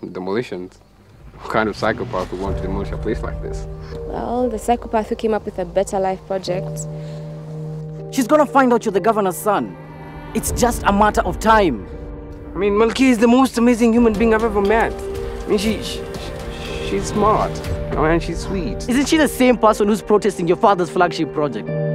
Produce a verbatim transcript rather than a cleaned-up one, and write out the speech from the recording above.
demolitions. What kind of psychopath would want to demolish a place like this? Well, the psychopath who came up with a Better Life project. She's gonna find out you're the governor's son. It's just a matter of time. I mean, Malki is the most amazing human being I've ever met. I mean, she, she she's smart, you know, and she's sweet. Isn't she the same person who's protesting your father's flagship project?